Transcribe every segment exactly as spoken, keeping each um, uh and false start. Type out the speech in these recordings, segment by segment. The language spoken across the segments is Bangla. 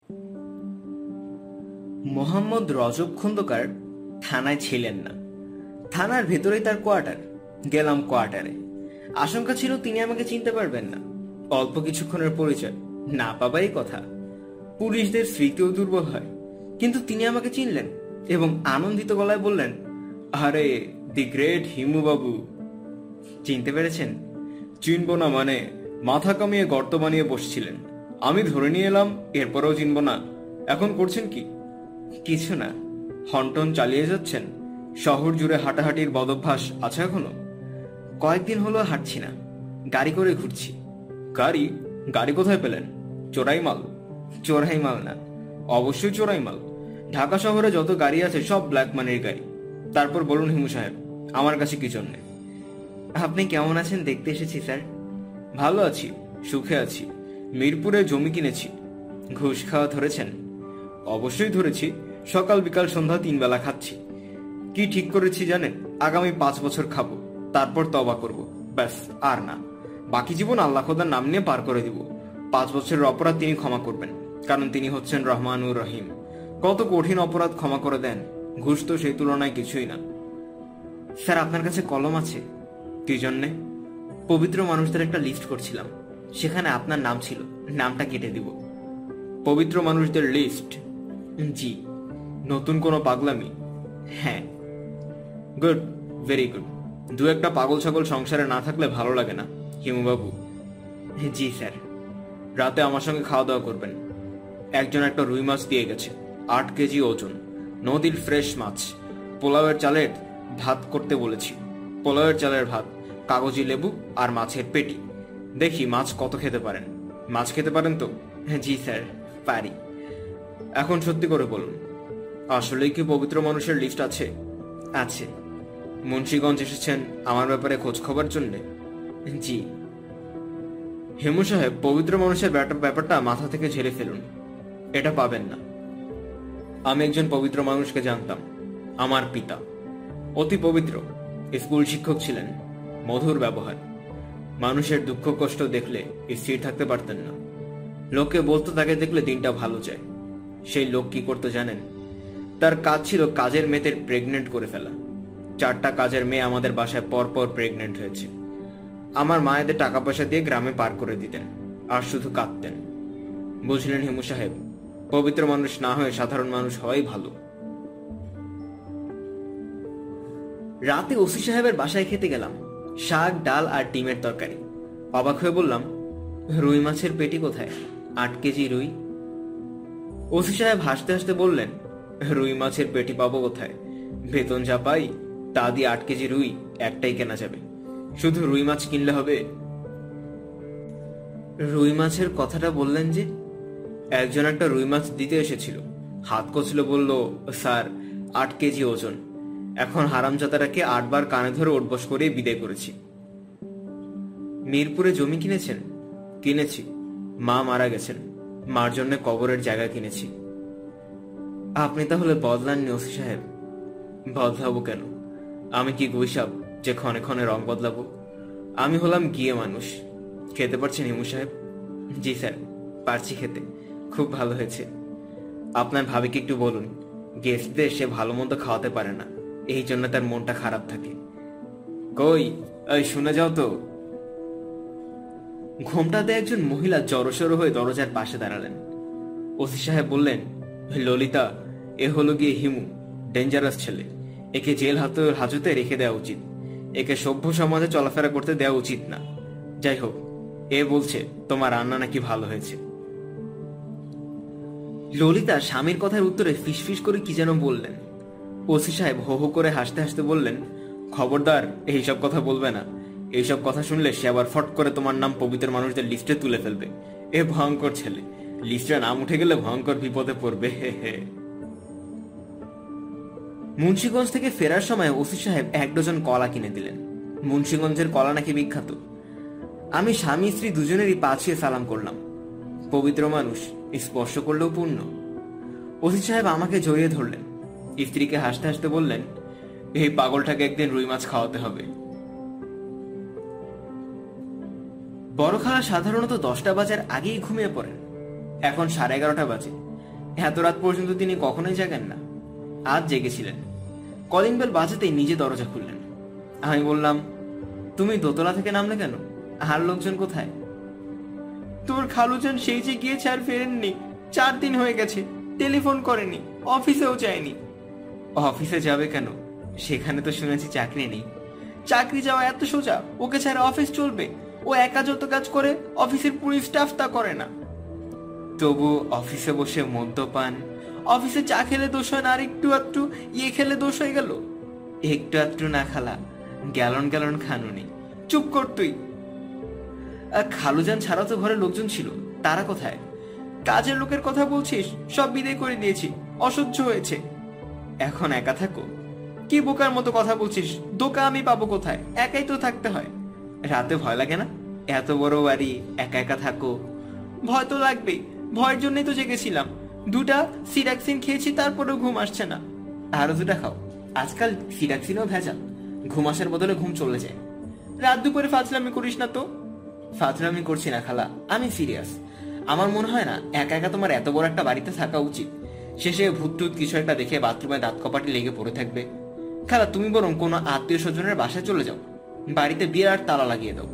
মোহাম্মদ রজব খন্দকার থানায় ছিলেন না। থানার ভেতরেই তার কোয়ার্টার। গেলাম কোয়ার্টারে। আশঙ্কা ছিল তিনি আমাকে চিনতে পারবেন না। অল্প কিছুক্ষণের পরিচয়, না পাবাই কথা। পুলিশদের স্মৃতিও দুর্বল হয়, কিন্তু তিনি আমাকে চিনলেন এবং আনন্দিত গলায় বললেন, আরে দি গ্রেট হিমু বাবু। চিনতে পেরেছেন? চিনব না মানে? মাথা কামিয়ে গর্ত বানিয়ে বসছিলেন, আমি ধরে নিয়ে এলাম, এরপরেও চিনব না? এখন করছেন কি? কিছু না। হন্টন চালিয়ে যাচ্ছেন? শহর জুড়ে হাঁটাহাঁটির বদভ্যাস আছে এখনো? কয়েকদিন হলো হাঁটছি না, গাড়ি করে ঘুরছি। গাড়ি? গাড়ি কোথায় পেলেন? চোরাই মাল? চোরাই মাল না। অবশ্যই চোরাই মাল। ঢাকা শহরে যত গাড়ি আছে সব ব্ল্যাক মানির গাড়ি। তারপর বলুন হিমু সাহেব, আমার কাছে কি জন্যে? আপনি কেমন আছেন দেখতে এসেছি স্যার। ভালো আছি, সুখে আছি। মিরপুরে জমি কিনেছি। ঘুষ খাওয়া ধরেছেন? অবশ্যই ধরেছি। সকাল বিকাল সন্ধ্যা তিন বেলা খাচ্ছি। কি ঠিক করেছি জানেন? আগামী পাঁচ বছর খাবো, তারপর তওবা করব, ব্যাস, আর না। বাকি জীবন আল্লাহ খোদার নাম নিয়ে পার করে দিব। পাঁচ বছরের অপরাধ তিনি ক্ষমা করবেন, কারণ তিনি হচ্ছেন রহমানুর রহিম। কত কঠিন অপরাধ ক্ষমা করে দেন। ঘুষ তো সেই তুলনায় কিছুই না। স্যার, আপনার কাছে কলম আছে? কি জন্যে? পবিত্র মানুষদের একটা লিস্ট করছিলাম, সেখানে আপনার নাম ছিল, নামটা কেটে দিব। পবিত্র মানুষদের লিস্ট? জি। নতুন কোনো পাগলামি? হ্যাঁ। Good, very good. দু একটা পাগল ছাগল সংসারে না থাকলে ভালো লাগে না হিমু বাবু। জি স্যার। রাতে আমার সঙ্গে খাওয়া দাওয়া করবেন। একজন একটা রুই মাছ দিয়ে গেছে, আট কেজি ওজন, নদীর ফ্রেশ মাছ। পোলাওয়ের চালের ভাত করতে বলেছি। পোলাওয়ের চালের ভাত, কাগজি লেবু আর মাছের পেটি। দেখি মাছ কত খেতে পারেন। মাছ খেতে পারেন তো? জি স্যার, পারি। এখন সত্যি করে বলুন, আসলেই কি পবিত্র মানুষের লিস্ট আছে? আছে। মুন্সিগঞ্জ এসেছেন আমার ব্যাপারে খোঁজ খবর জন্য? জি। হেমু সাহেব, পবিত্র মানুষের ব্যাপারটা মাথা থেকে ঝেড়ে ফেলুন। এটা পাবেন না। আমি একজন পবিত্র মানুষকে জানতাম, আমার পিতা। অতি পবিত্র, স্কুল শিক্ষক ছিলেন। মধুর ব্যবহার। মানুষের দুঃখ কষ্ট দেখলে স্থির থাকতে পারতেন না। লোকে বলতো তাকে দেখলে দিনটা ভালো যায়। সেই লোক কি করতে জানেন? তার কাজ ছিল কাজের মেয়েদের প্রেগনেন্ট করে ফেলা। চারটা কাজের মেয়ে আমাদের বাসায় পরপর প্রেগনেন্ট হয়েছে। আমার মা এদের টাকা পয়সা দিয়ে গ্রামে পার করে দিতেন, আর শুধু কাঁদতেন। বুঝলেন হিমু সাহেব, পবিত্র মানুষ না হয়ে সাধারণ মানুষ হওয়াই ভালো। রাতে ওসি সাহেবের বাসায় খেতে গেলাম, শাক, ডাল আর ডিমের তরকারি। অবাক হয়ে বললাম, রুই মাছের পেটি কোথায়? আট কেজি রুই। ওসি সাহেব হাসতে হাসতে বললেন, রুই মাছের পেটি পাবো কোথায়? বেতন যা পাই তা দিয়ে আট কেজি রুই একটাই কেনা যাবে। শুধু রুই মাছ কিনলে হবে? রুই মাছের কথাটা বললেন যে? একজন একটা রুই মাছ দিতে এসেছিল, হাত কচল, বলল, স্যার আট কেজি ওজন। এখন হারামজাদাটাকে আটবার কানে ধরে ওঠবস করে বিদায় করেছি। মিরপুরে জমি কিনেছেন? কিনেছি। মা মারা গেছেন, মার জন্য কবরের জায়গা কিনেছি। আপনি তাহলে বদলাননি ওসি সাহেব? বদলাবো কেন? আমি কি গৈসাব যে ক্ষণে ক্ষণে রং বদলাবো? আমি হলাম গিয়ে মানুষ। খেতে পারছেন হিমু সাহেব? জি স্যার, পারছি খেতে। খুব ভালো হয়েছে। আপনার ভাবিকে একটু বলুন, গেস্টদের সে ভালো মন্দ খাওয়াতে পারে না, এই জন্য তার মনটা খারাপ থাকে। কই, এই শুনে যাও তো। ঘোমটাতে একজন মহিলা জড়সড় হয়ে দরজার পাশে দাঁড়ালেন। ওসি সাহেব বললেন, ললিতা, এ হলো গিয়ে হিমু, ডেঞ্জারাস ছেলে। একে জেল হাজতে রেখে দেওয়া উচিত। একে সভ্য সমাজে চলাফেরা করতে দেওয়া উচিত না। যাই হোক, এ বলছে তোমার রান্না নাকি ভালো হয়েছে। ললিতা স্বামীর কথার উত্তরে ফিসফিস করে কি যেন বললেন। ওসি সাহেব হো হো করে হাসতে হাসতে বললেন, খবরদার এইসব কথা বলবে না। এইসব কথা শুনলে সে আবার ফট করে তোমার নাম পবিত্র মানুষদের লিস্টে তুলে ফেলবে। এ ভয়ঙ্কর ছেলে, লিস্টে নাম উঠে গেলে ভয়ঙ্কর বিপদে পড়বে। হে হে। মুন্সিগঞ্জ থেকে ফেরার সময় ওসি সাহেব এক ডজন কলা কিনে দিলেন। মুন্সিগঞ্জের কলা নাকি বিখ্যাত। আমি স্বামী স্ত্রী দুজনেরই পা ছুঁয়ে সালাম করলাম। পবিত্র মানুষ, স্পর্শ করলেও পূর্ণ। ওসি সাহেব আমাকে জড়িয়ে ধরলেন। স্ত্রীকে হাসতে হাসতে বললেন, এই পাগলটাকে একদিন রুই মাছ খাওয়াতে হবে। বড় খালা সাধারণত দশটা বাজার আগেই ঘুমিয়ে পড়েন। এখন সাড়ে এগারোটা বাজে। এত রাত পর্যন্ত তিনি কখনোই জাগেন না। আজ জেগেছিলেন। কলিং বেল বাজাতেই নিজে দরজা খুললেন। আমি বললাম, তুমি দোতলা থেকে নামলে কেন? আর লোকজন কোথায়? তোর খালুজান সেই যে গিয়েছে আর ফেরেননি। চার দিন হয়ে গেছে, টেলিফোন করেনি, অফিসেও যায়নি। অফিসে যাবে কেন? সেখানে তো শুনেছি চাকরি নেই। চাকরি যাওয়া এত সোজা? ওকে ছাড়া অফিস চলবে? ও একা যত কাজ করে অফিসের পুরো স্টাফ তা করে না। তবু অফিসে বসে মদ্যপান, অফিসে চা খেলে দোষ হয় না, আর একটু একটু ইয়ে খেলে দোষ হয়ে গেল? একটু একটু না খালা, গ্যালন গ্যালন খানুনি। চুপ কর তুই। খালুজান ছাড়া তো ঘরে লোকজন ছিল, তারা কোথায়? কাজের লোকের কথা বলছিস? সব বিদায় করে দিয়েছি, অসহ্য হয়েছে। এখন একা থাকো? কি বোকার মতো কথা বলছিস? দোকা আমি পাবো কোথায়? একাই তো থাকতে হয়। রাতে ভয় লাগে না? এত বড় বাড়ি, একা একা থাকো। ভয় তো লাগবেই, ভয়ের জন্যই তো জেগেছিলাম। দুটা সিডাক্সিন খেয়েছি, তারপরেও ঘুম আসছে না। আরো দুটা খাও, আজকাল সিডাক্সিনও ভেজাল, ঘুম আসার বদলে ঘুম চলে যায়। রাত দুপুরে ফাজলামি করিস না তো। ফাজলামি করছি না খালা, আমি সিরিয়াস। আমার মনে হয় না একা একা তোমার এত বড় একটা বাড়িতে থাকা উচিত। শেষে ভূত টুত কিছু একটা দেখে বাথরুমে দাঁত কপাটি লেগে পড়ে থাকবে। খালা, তুমি বরং কোনো আত্মীয় স্বজনের বাসায় চলে যাও, বাড়িতে বিরাট তালা লাগিয়ে দাও।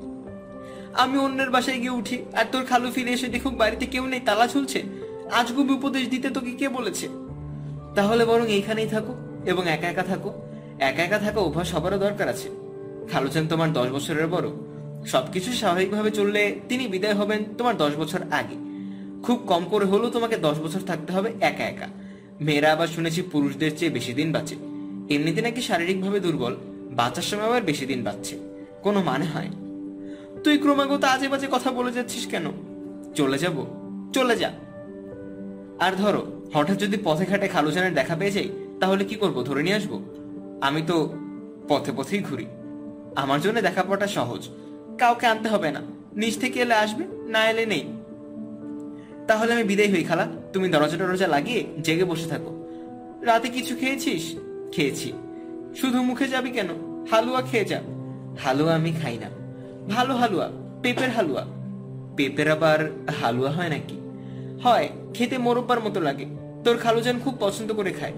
আমি অন্যের বাসায় গিয়ে উঠি আর তোর খালু ফিরে এসে দেখুক বাড়িতে কেউ নেই, তালা ঝুলছে। আজগুবি উপদেশ দিতে তোকে কে বলেছে? তাহলে বরং এইখানেই থাকো এবং একা একা থাকো। একা একা থাকা অভ্যাস সবারও দরকার আছে। খালুজান তোমার দশ বছরের বড়। সবকিছু স্বাভাবিকভাবে চললে তিনি বিদায় হবেন তোমার দশ বছর আগে। খুব কম করে হলেও তোমাকে দশ বছর থাকতে হবে একা একা। মেয়েরা আবার শুনেছি পুরুষদের চেয়ে বেশি দিন বাঁচে। এমনিতে নাকি শারীরিকভাবে দুর্বল, বাঁচার সময় আবার বেশি দিন বাঁচছে। কোনো মানে হয়? তুই ক্রমাগত আজে বাজে কথা বলে যাচ্ছিস কেন? চলে যাব? চলে যা। আর ধরো হঠাৎ যদি পথে ঘাটে খালুজানের দেখা পেয়ে যাই, তাহলে কি করব? ধরে নিয়ে আসবো? আমি তো পথে পথেই ঘুরি। আমার জন্য দেখা পাওয়াটা সহজ, কাউকে আনতে হবে না। নিজ থেকে এলে আসবে, না এলে নেই। তাহলে আমি বিদায় হই খালা, তুমি দরজা টরজা লাগিয়ে জেগে বসে থাকো। রাতে কিছু খেয়েছিস? খেয়েছি। শুধু মুখে যাবি কেন? হালুয়া খেয়ে যা। হালুয়া আমি খাই না। ভালো হালুয়া, পেঁপের হালুয়া। পেঁপের আবার হালুয়া হয় নাকি? হয়, খেতে মোরব্বার মতো লাগে। তোর খালুজান খুব পছন্দ করে খায়।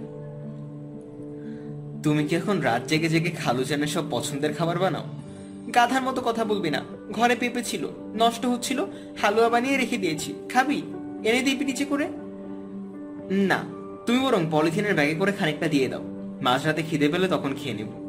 তুমি কি এখন রাত জেগে জেগে খালুজানের সব পছন্দের খাবার বানাও? গাধার মতো কথা বলবি না। ঘরে পেঁপে ছিল, নষ্ট হচ্ছিল, হালুয়া বানিয়ে রেখে দিয়েছি। খাবি? এনে দিবি নিচে করে? না, তুমি বরং পলিথিনের ব্যাগে করে খানিকটা দিয়ে দাও। মাঝরাতে খিদে পেলে তখন খেয়ে নেব।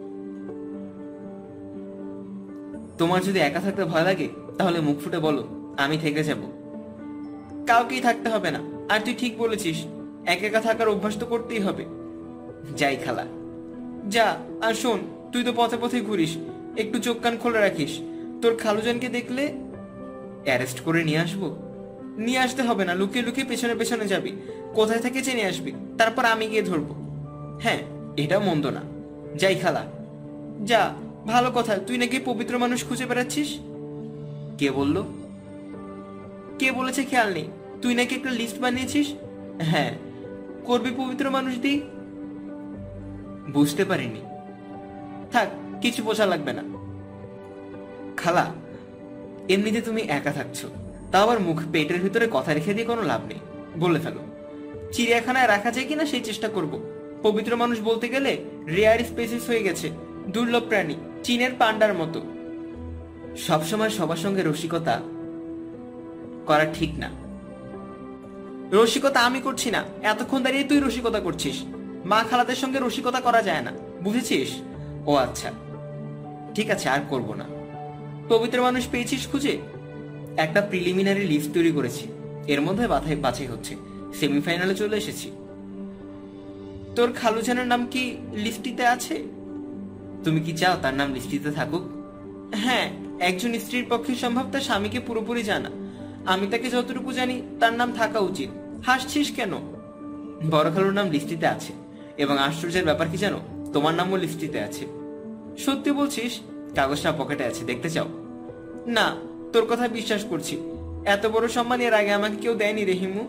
তোমার যদি একা থাকতে ভয় লাগে তাহলে মুখ ফুটে বলো, আমি থেকে যাব। কাউকেই থাকতে হবে না। আর তুই ঠিক বলেছিস, একা একা থাকার অভ্যাস তো করতেই হবে। যাই খালা। যা। আর শোন, তুই তো পথে পথে ঘুরিস, একটু চোখ কান খোলা রাখিস। তোর খালুজানকে দেখলে অ্যারেস্ট করে নিয়ে আসবো? নিয়ে আসতে হবে না, লুকিয়ে লুকিয়ে পেছনে পেছনে যাবি। কোথায় থেকে চেনে আসবি, তারপর আমি গিয়ে ধরবো। হ্যাঁ, এটা মন্দ না। যাই খালা। যা। ভালো কথা, তুই নাকি পবিত্র মানুষ খুঁজে বেড়াচ্ছিস। কে বলল? কে বলেছে খেয়াল নেই। তুই নাকি একটা লিস্ট বানিয়েছিস। হ্যাঁ, করবি পবিত্র মানুষ দি। বুঝতে পারিনি। থাক, কিছু বোঝা লাগবে না। খালা, এমনিতে তুমি একা থাকছো, তা আবার মুখ পেটের ভিতরে কথা রেখে দিয়ে কোনো লাভ নেই। বলে ফেলো। চিড়িয়াখানায় রাখা যায় কিনা সেই চেষ্টা করব। পবিত্র মানুষ বলতে গেলে রেয়ার স্পেসিস হয়ে গেছে, দুর্লভ প্রাণী, চীনের পান্ডার মতো। সবসময় সবার সঙ্গে রসিকতা করা ঠিক না। রসিকতা আমি করছি না, এতক্ষণ দাঁড়িয়ে তুই রসিকতা করছিস। মা খালাদের সঙ্গে রসিকতা করা যায় না, বুঝেছিস? ও আচ্ছা, ঠিক আছে, আর করব না। পবিত্র মানুষ পেয়েছিস খুঁজে? একটা প্রিলিমিনারি লিস্ট তৈরি করেছি, এর মধ্যে বাছাই বাছাই হচ্ছে। সেমিফাইনালে চলে এসেছি। তোর খালুজানের নাম কি লিস্টিতে আছে? তুমি কি চাও তার নাম লিস্টিতে থাকুক? হ্যাঁ, একজন স্ত্রীর পক্ষে সম্ভব তার স্বামীকে পুরোপুরি জানা। আমি তাকে যতটুকু জানি তার নাম থাকা উচিত। হাসছিস কেন? বড় খালুর নাম লিস্টিতে আছে, এবং আশ্চর্যের ব্যাপার কি জানো, তোমার নামও লিস্টিতে আছে। সত্যি বলছিস? কাগজটা পকেটে আছে, দেখতে চাও? না, তোর কথা বিশ্বাস করছি। এত বড় সম্মান এর আগে আমাকে কেউ দেয়নি রে হিমু।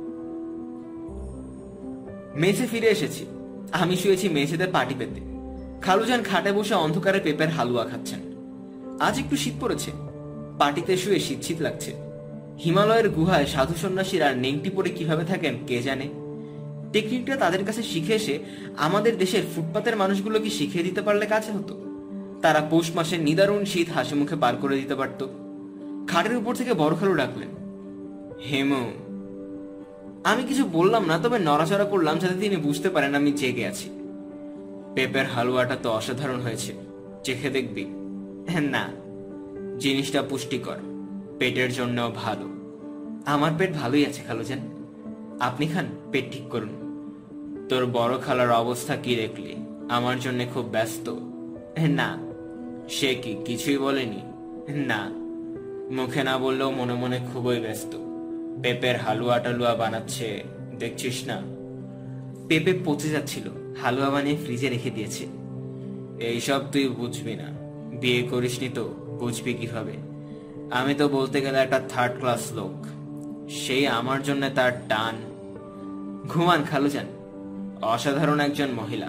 মেঝে ফিরে এসেছি। আমি শুয়েছি মেঝেতে পাটি পেতে। খালুজান খাটে বসে অন্ধকারে পেঁপের হালুয়া খাচ্ছেন। আজ একটু শীত পড়েছে, পাটিতে শুয়ে শীত শীত লাগছে। হিমালয়ের গুহায় সাধু সন্ন্যাসীরা নেংটি পরে কিভাবে থাকেন কে জানে। টেকনিকটা তাদের কাছে শিখে এসে আমাদের দেশের ফুটপাতের মানুষগুলো কি শিখিয়ে দিতে পারলে কাছে হতো। তারা পৌষ মাসের নিদারুণ শীত হাসি মুখে পার করে দিতে পারত। খাটের উপর থেকে বড় খালু ডাকলেন, হেমু। আমি কিছু বললাম না, তবে নড়াচড়া করলাম যাতে তিনি বুঝতে পারেন আমি জেগে আছি। পেঁপের হালুয়াটা তো অসাধারণ হয়েছে, চেখে দেখবি? না, জিনিসটা পুষ্টিকর, পেটের জন্যও ভালো। আমার পেট ভালোই আছে খালুজান, আপনি খান, পেট ঠিক করুন। তোর বড় খালার অবস্থা কি দেখলি? আমার জন্য খুব ব্যস্ত। না। সে কি কিছুই বলেনি? না, মুখে না বললেও মনে মনে খুবই ব্যস্ত। পেঁপের হালুয়া টালুয়া বানাচ্ছে, দেখছিস না? পেঁপে পচে যাচ্ছিল, হালুয়া বানিয়ে ফ্রিজে রেখে দিয়েছে। এইসব তুই বুঝবি না, বিয়ে করিসনি তো বুঝবি কিভাবে? আমি তো বলতে গেলে একটা থার্ড ক্লাস লোক, সেই আমার জন্য তার টান। ঘুমান খালুজান, অসাধারণ একজন মহিলা।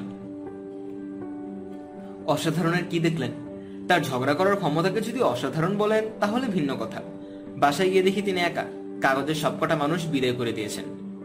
অসাধারণের কি দেখলেন? তার ঝগড়া করার ক্ষমতাকে যদি অসাধারণ বলেন তাহলে ভিন্ন কথা। বাসায় গিয়ে দেখি তিনি একা, কাগজের সবকটা মানুষ বিদায় করে দিয়েছেন।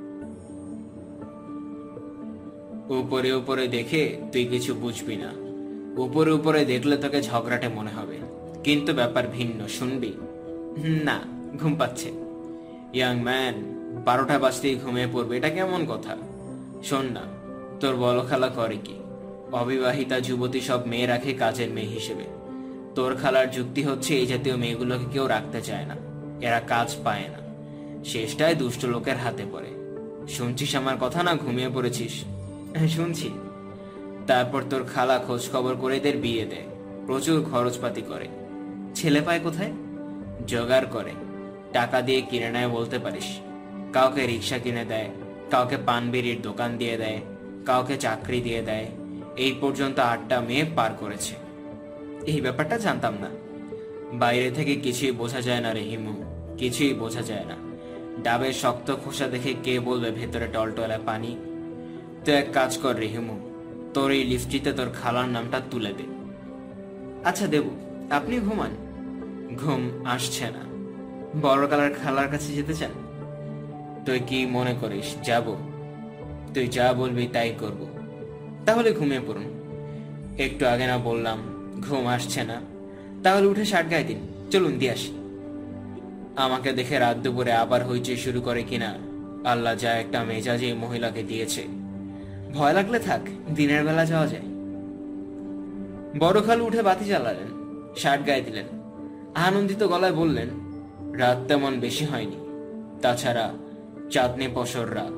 উপরে উপরে দেখে তুই কিছু বুঝবি না, উপরে উপরে দেখলে তোকে ঝগড়াটে মনে হবে, কিন্তু ব্যাপার ভিন্ন, শুনবি? না, ঘুম পাচ্ছে। ইয়াং ম্যান, বারোটা বাজতেই ঘুমিয়ে পড়বে, এটা কেমন কথা? শোন না, তোর বড় খালা করে কি? অবিবাহিতা যুবতী সব মেয়ে রাখে কাজের মেয়ে হিসেবে। তোর খালার যুক্তি হচ্ছে এই জাতীয় মেয়েগুলোকে কেউ রাখতে চায় না, এরা কাজ পায় না, শেষটায় দুষ্ট লোকের হাতে পড়ে। শুনছিস আমার কথা না ঘুমিয়ে পড়েছিস? শুনছি। তারপর তোর খালা খোঁজ খবর করে এদের বিয়ে দেয়, প্রচুর খরচপাতি করে। ছেলে পায় কোথায়? জোগাড় করে, টাকা দিয়ে কিনে নেয় বলতে পারিস। কাউকে রিক্সা কিনে দেয়, কাউকে পান বিড়ির দোকান দিয়ে দেয়, কাউকে চাকরি দিয়ে দেয়। এই পর্যন্ত আটটা মেয়ে পার করেছে। এই ব্যাপারটা জানতাম না। বাইরে থেকে কিছুই বোঝা যায় না রে হিমু, কিছুই বোঝা যায় না। ডাবের শক্ত খোসা দেখে কে বলবে ভেতরে টলটলা পানি? তো এক কাজ কর রে হিমু, তোর এই লিফটিতে তোর খালার নামটা তুলে দে। আচ্ছা দেব, আপনি ঘুমান। ঘুম আসছে না। বড় কালার খালার কাছে যেতে চান? তুই কি মনে করিস যাব? তুই যা বলবি তাই করব। তাহলে ঘুমিয়ে পড়ুন। একটু আগে না বললাম ঘুম আসছে না? তাহলে উঠে শার্ট গায়ে দিন, চলুন দিয়ে আসি। আমাকে দেখে রাত দুপুরে আবার হইচই শুরু করে কিনা, আল্লাহ যা একটা মেজাজ এই মহিলাকে দিয়েছে। ভয় লাগলে থাক, দিনের বেলা যাওয়া যায়। বড় খালু উঠে বাতি জ্বালালেন, শার্ট গায়ে দিলেন, আনন্দিত গলায় বললেন, রাত তেমন বেশি হয়নি, তাছাড়া চাঁদনি পশর রাত।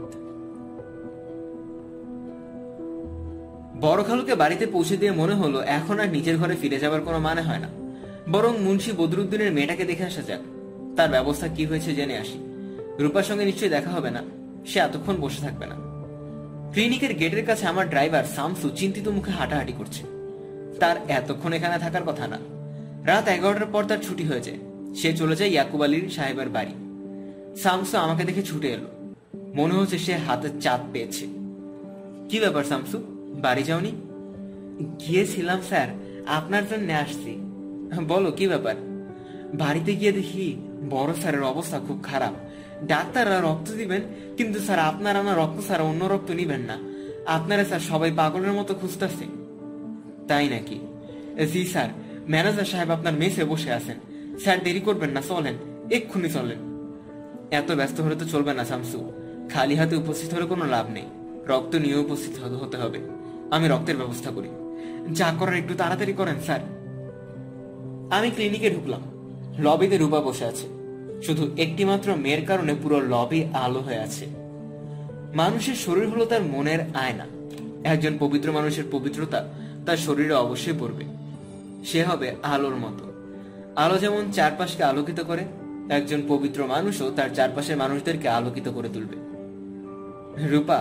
বড় খালুকে বাড়িতে পৌঁছে দিয়ে মনে হলো এখন আর নিজের ঘরে ফিরে যাবার কোনো মানে হয় না, বরং মুন্সি বদরুদ্দিনের মেয়েটাকে দেখে আসা যাক, তার ব্যবস্থা কি হয়েছে জেনে আসি। রূপার সঙ্গে নিশ্চয়ই দেখা হবে না, সে এতক্ষণ বসে থাকবে না। ক্লিনিকের গেটের কাছে আমার ড্রাইভার শামসু চিন্তিত মুখে হাঁটাহাঁটি করছে। তার এতক্ষণ এখানে থাকার কথা না। রাত এগারোটার পর তার ছুটি হয়ে যায়, সে চলে যায় ইয়াকুব আলীর সাহেবের বাড়ি। শামসু আমাকে দেখে ছুটে এলো, মনে হচ্ছে সে হাতে চাঁদ পেয়েছে। কি ব্যাপার শামসু, বাড়ি যাওনি? গিয়েছিলাম স্যার, আপনার জন্য আসছি। বলো কি ব্যাপার? বাড়িতে গিয়ে দেখি বড় স্যারের অবস্থা খুব খারাপ। ডাক্তাররা রক্ত দিবেন, কিন্তু স্যার আপনার আনা রক্ত ছাড়া অন্য রক্ত নিবেন না। আপনারা স্যার সবাই পাগলের মতো খুঁজতেছে। তাই নাকি? জি স্যার, ম্যানেজার সাহেব আপনার মেসে বসে আছেন। স্যার দেরি করবেন না, চলেন, এক্ষুনি চলেন। এত ব্যস্ত হলে তো চলবে না শামসু, খালি হাতে উপস্থিত হলে কোনো লাভ নেই, রক্ত নিয়ে উপস্থিত হতে হবে। আমি রক্তের ব্যবস্থা করি, যা করার একটু তাড়াতাড়ি করেন স্যার। আমি ক্লিনিকে ঢুকলাম, লবিতে রূপা বসে আছে। শুধু একটি মাত্র মেয়ের কারণে পুরো লবি আলো হয়ে আছে। মানুষের শরীর হলো তার মনের আয়না। একজন পবিত্র মানুষের পবিত্রতা তার শরীরে অবশ্যই পড়বে। সে হবে আলোর মতো। আলো যেমন চারপাশকে আলোকিত করে, একজন পবিত্র মানুষও তার চারপাশের মানুষদেরকে আলোকিত করে তুলবে। রূপা,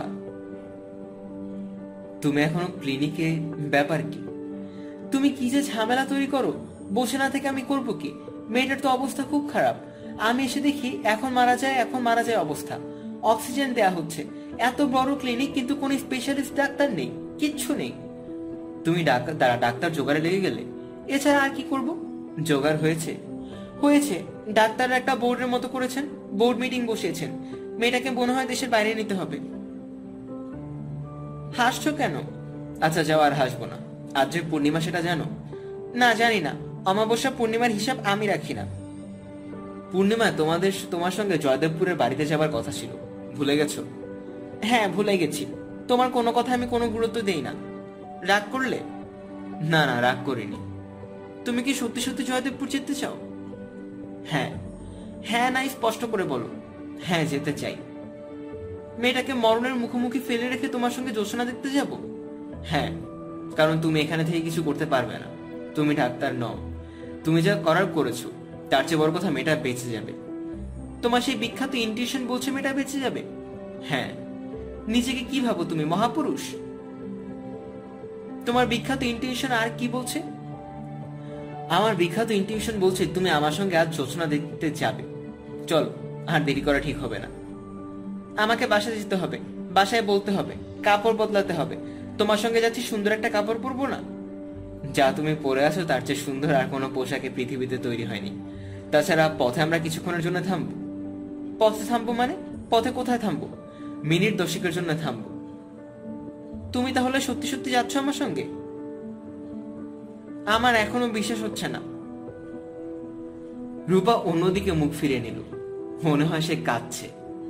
তুমি এখনো ক্লিনিকে? ব্যাপার কি? তুমি কি যে ঝামেলা তৈরি করো, বসে না থেকে আমি করব কি? মেয়েটার তো অবস্থা খুব খারাপ। আমি এসে দেখি এখন মারা যায়, এখন মারা যায় অবস্থা। অক্সিজেন দেয়া হচ্ছে। এত বড় ক্লিনিক, কিন্তু কোন স্পেশালিস্ট ডাক্তার নেই, কিচ্ছু নেই। তুমি ডাক্তার ডাক্তার জোগাড়ে লেগে গেলে, এছাড়া আর কি করব? জোগাড় হয়েছে হয়েছে ডাক্তার একটা বোর্ডের মতো করেছেন, বোর্ড মিটিং বসিয়েছেন, মেয়েটাকে মনে হয় দেশের বাইরে নিতে হবে। হাসছো কেন? আচ্ছা যাও, আর হাসবো না। আজ যে পূর্ণিমা সেটা জানো? না জানি না, অমাবস্যা পূর্ণিমার হিসাব আমি রাখি না। পূর্ণিমা তোমাদের তোমার সঙ্গে জয়দেবপুরের বাড়িতে যাবার কথা ছিল, ভুলে গেছো? হ্যাঁ ভুলে গেছি, তোমার কোনো কথা আমি কোনো গুরুত্ব দেই না। রাগ করলে? না না, রাগ করিনি। তুমি কি সত্যি সত্যি জয়দেবপুর যেতে চাও? হ্যাঁ। হ্যাঁ নাই স্পষ্ট করে বলো। হ্যাঁ যেতে চাই। মেয়েটাকে মরণের মুখোমুখি ফেলে রেখে তোমার সঙ্গে জ্যোৎস্না দেখতে যাব? হ্যাঁ, কারণ তুমি এখানে থেকে কিছু করতে পারবে না, তুমি ডাক্তার নও। তুমি যা করার করেছো, তার চেয়ে বড় কথা মেয়েটা বেঁচে যাবে। তোমার সেই বিখ্যাত ইনটিউশন বলছে মেয়েটা বেঁচে যাবে? হ্যাঁ। নিজেকে কি ভাবো তুমি, মহাপুরুষ? তোমার বিখ্যাত ইনটিউশন আর কি বলছে? আমার বিখ্যাত ইনটিউশন বলছে তুমি আমার সঙ্গে আজ জ্যোৎস্না দেখতে যাবে। চলো, আর দেরি করা ঠিক হবে না। আমাকে বাসায় যেতে হবে, বাসায় বলতে হবে, কাপড় বদলাতে হবে। তোমার সঙ্গে যাচ্ছি, সুন্দর একটা কাপড় পরবো না? যা তুমি পরে আছো তার চেয়ে সুন্দর আর কোনো পোশাকে পৃথিবীতে তৈরি হয়নি। তাছাড়া পথে আমরা কিছুক্ষণের জন্য থামবো। পথে থামবো মানে? পথে কোথায় থামবো? মিনিট দশেকের জন্য থামবো। তুমি তাহলে সত্যি সত্যি যাচ্ছ আমার সঙ্গে? আমার এখনো বিশ্বাস হচ্ছে না। রূপা অন্যদিকে মুখ ফিরিয়ে নিল, মনে হয় সে কাঁদছে।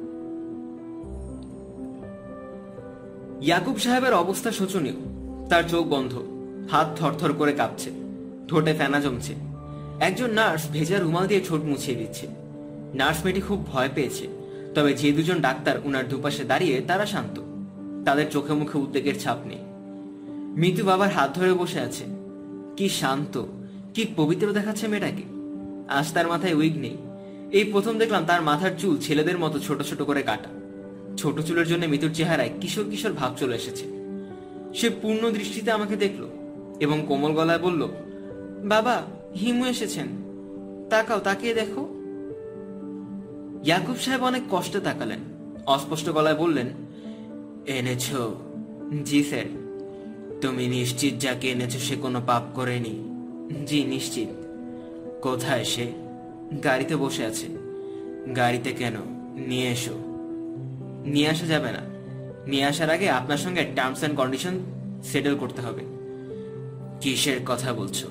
ইয়াকুব সাহেবের অবস্থা শোচনীয়। তার চোখ বন্ধ, হাত থরথর করে কাঁপছে, ঠোঁটে ফেনা জমছে। একজন নার্স ভেজা রুমাল দিয়ে ঠোঁট মুছিয়ে দিচ্ছে। নার্স মেয়েটি খুব ভয় পেয়েছে, তবে যে দুজন ডাক্তার উনার দুপাশে দাঁড়িয়ে তারা শান্ত, তাদের চোখে মুখে উদ্বেগের ছাপ নেই। মৃত্যু বাবার হাত ধরে বসে আছে। কি শান্ত, কি পবিত্র দেখাচ্ছে মেয়েটাকে। আজ তার মাথায় উইগ নেই। এই প্রথম দেখলাম তার মাথার চুল ছেলেদের মতো ছোট ছোট করে কাটা। ছোট চুলের জন্য মৃত্যুর চেহারায় কিশোর কিশোর ভাব চলে এসেছে। সে পূর্ণ দৃষ্টিতে আমাকে দেখলো এবং কোমল গলায় বলল, বাবা, হিমু এসেছেন, তাকাও, তাকিয়ে দেখো। ইয়াকুব সাহেব অনেক কষ্টে তাকালেন, অস্পষ্ট গলায় বললেন, এনেছ? জি স্যার। তুমি নিশ্চিত যাকে এনেছো সে কোনো পাপ করেনি? জি নিশ্চিত। কোথায় সে? গাড়িতে বসে আছে। গাড়িতে কেন? নিয়ে এসো। নিয়ে আসা যাবে না। নিয়ে আসার আগে আপনার সঙ্গে টার্মস এন্ড কন্ডিশন সেটেল করতে হবে। কিসের কথা বলছো?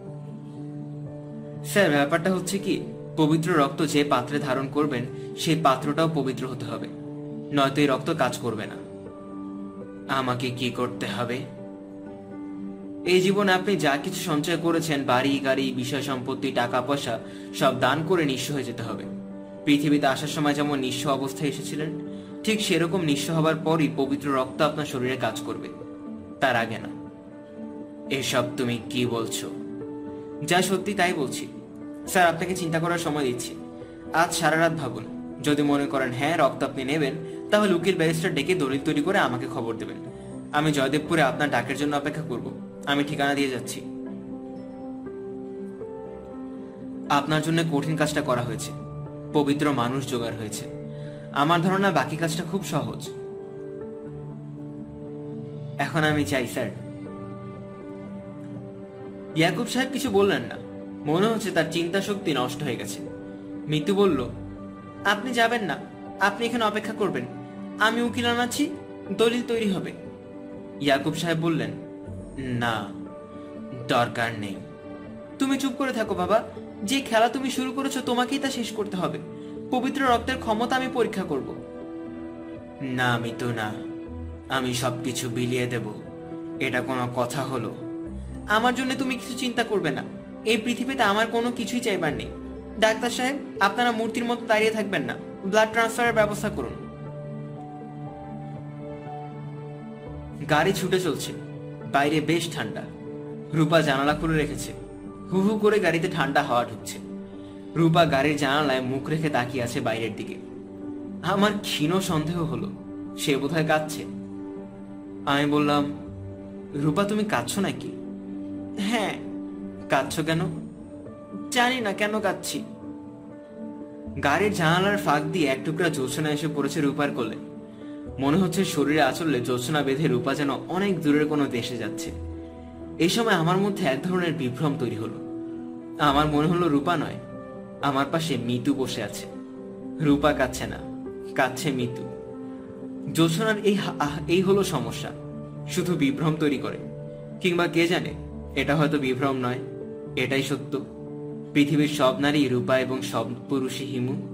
স্যার ব্যাপারটা হচ্ছে কি, পবিত্র রক্ত যে পাত্রে ধারণ করবেন সেই পাত্রটাও পবিত্র হতে হবে, নয়তো এই রক্ত কাজ করবে না। আমাকে কি করতে হবে? এই জীবনে আপনি যা কিছু সঞ্চয় করেছেন, বাড়ি গাড়ি, বিষয় সম্পত্তি, টাকা পয়সা, সব দান করে নিঃস্ব হয়ে যেতে হবে। পৃথিবীতে আসার সময় যেমন নিঃস্ব অবস্থায় এসেছিলেন, ঠিক সেরকম নিঃস্ব হবার পরই পবিত্র রক্ত আপনার শরীরে কাজ করবে, তার আগে না। এসব তুমি কি বলছো? যা সত্যি তাই বলছি। স্যার আপনাকে চিন্তা করার সময় দিচ্ছি। আজ সারা রাত ভাবুন। যদি মনে করেন হ্যাঁ রক্ত আপনি নেবেন, তাহলে উকিল ব্যারিস্টার ডেকে দলিল তৈরি করে আমাকে খবর দেবেন। আমি জয়দেবপুরে আপনার ডাকের জন্য অপেক্ষা করব। আমি ঠিকানা দিয়ে যাচ্ছি। আপনার জন্য কঠিন কাজটা করা হয়েছে, পবিত্র মানুষ জোগাড় হয়েছে। আমার ধারণা বাকি কাজটা খুব সহজ। এখন আমি চাই স্যার। ইয়াকুব সাহেব কিছু বললেন না, মনে হচ্ছে তার চিন্তা শক্তি নষ্ট হয়ে গেছে। মৃত্যু বলল, আপনি যাবেন না, আপনি এখানে অপেক্ষা করবেন, আমি উকিল আনাচ্ছি, দলিল তৈরি হবে। ইয়াকুব সাহেব বললেন, না, দরকার নেই। তুমি চুপ করে থাকো বাবা, যে খেলা তুমি শুরু করেছো তোমাকেই তা শেষ করতে হবে। পবিত্র রক্তের ক্ষমতা আমি পরীক্ষা করব। না মৃত্যু না, আমি সবকিছু বিলিয়ে দেব। এটা কোনো কথা হলো? আমার জন্য তুমি কিছু চিন্তা করবে না। এই পৃথিবীতে আমার কোনো কিছুই চাইবার নেই। ডাক্তার সাহেব, আপনারা মূর্তির মতো দাঁড়িয়ে থাকবেন না, ব্লাড ট্রান্সফারের ব্যবস্থা করুন। গাড়ি ছুটে চলছে, বাইরে বেশ ঠান্ডা। রূপা জানালা খুলে রেখেছে, হু হু করে গাড়িতে ঠান্ডা হাওয়া ঢুকছে। রূপা গাড়ির জানালায় মুখ রেখে তাকিয়ে আছে বাইরের দিকে। আমার ক্ষীণ সন্দেহ হলো সে বোধহয় কাঁদছে। আমি বললাম, রূপা তুমি কাঁদছো নাকি? হ্যাঁ। কাঁদছো কেন? জানি না কেন কাঁদছি। গাড়ির জানালার ফাঁক দিয়ে এক টুকরা জ্যোৎস্না এসে পড়েছে রূপার কোলে। মনে হচ্ছে শরীরে আঁচলে জ্যোৎস্না বেঁধে রূপা যেন অনেক দূরের কোনো দেশে যাচ্ছে। এই সময় আমার মধ্যে এক ধরনের বিভ্রম তৈরি হলো। আমার মনে হলো রূপা নয়, আমার পাশে মিতু বসে আছে। রূপা কাঁদছে না, কাঁদছে মিতু। জোছনার এই এই হলো সমস্যা, শুধু বিভ্রম তৈরি করে। কিংবা কে জানে, এটা হয়তো বিভ্রম নয়, এটাই সত্য। পৃথিবীর সব নারী রূপা এবং সব পুরুষই হিমু।